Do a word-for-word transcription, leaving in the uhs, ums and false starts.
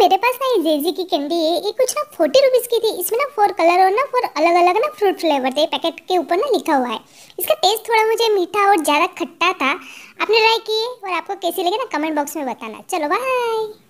मेरे पास ना ये जेजी की कैंडी है, ये कुछ ना फोर्टी रुपीज़ की थी। इसमें ना फोर कलर और ना फोर अलग अलग ना फ्रूट फ्लेवर थे, पैकेट के ऊपर ना लिखा हुआ है। इसका टेस्ट थोड़ा मुझे मीठा और ज़्यादा खट्टा था। आपने ट्राई किए और आपको कैसी लगी ना कमेंट बॉक्स में बताना। चलो बाय।